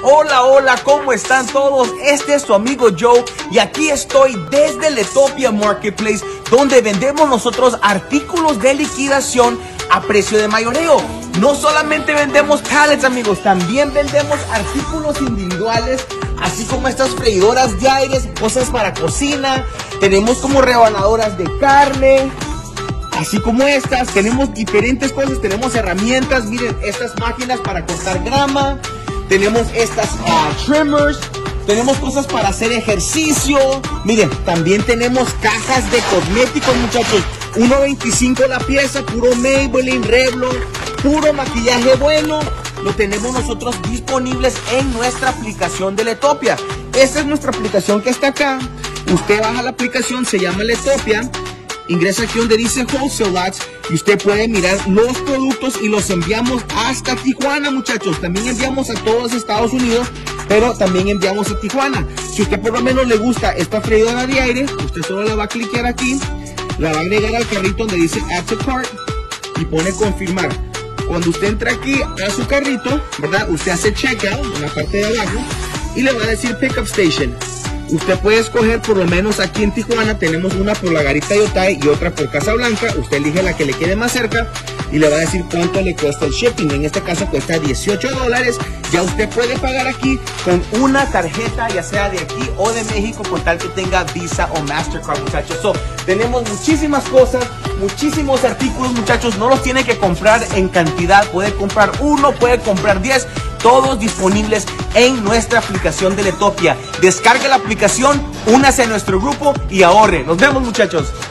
Hola, hola, ¿cómo están todos? Este es su amigo Joe y aquí estoy desde Letopia Marketplace, donde vendemos nosotros artículos de liquidación a precio de mayoreo. No solamente vendemos pallets, amigos, también vendemos artículos individuales, así como estas freidoras de aires, cosas para cocina. Tenemos como rebanadoras de carne, así como estas. Tenemos diferentes cosas, tenemos herramientas, miren, estas máquinas para cortar grama. Tenemos estas trimmers, tenemos cosas para hacer ejercicio. Miren, también tenemos cajas de cosméticos, muchachos. $1.25 la pieza, puro Maybelline, Revlon, puro maquillaje bueno. Lo tenemos nosotros disponibles en nuestra aplicación de Letopia. Esta es nuestra aplicación que está acá. Usted baja la aplicación, se llama Letopia. Ingresa aquí donde dice Wholesale Lots y usted puede mirar los productos y los enviamos hasta Tijuana, muchachos. También enviamos a todos Estados Unidos, pero también enviamos a Tijuana. Si usted por lo menos le gusta esta freidora de aire, usted solo le va a clicar aquí, la va a agregar al carrito donde dice Add to Cart y pone confirmar. Cuando usted entra aquí a su carrito, ¿verdad? Usted hace checkout en la parte de abajo y le va a decir Pickup Station. Usted puede escoger, por lo menos aquí en Tijuana tenemos una por la Garita de Otay y otra por Casablanca. Usted elige la que le quede más cerca y le va a decir cuánto le cuesta el shipping. En este caso cuesta $18. Ya usted puede pagar aquí con una tarjeta, ya sea de aquí o de México, con tal que tenga Visa o Mastercard, muchachos. Tenemos muchísimas cosas, muchísimos artículos, muchachos. No los tiene que comprar en cantidad. Puede comprar uno, puede comprar 10. Todos disponibles en nuestra aplicación de Letopia. Descargue la aplicación, únase a nuestro grupo y ahorre. Nos vemos, muchachos.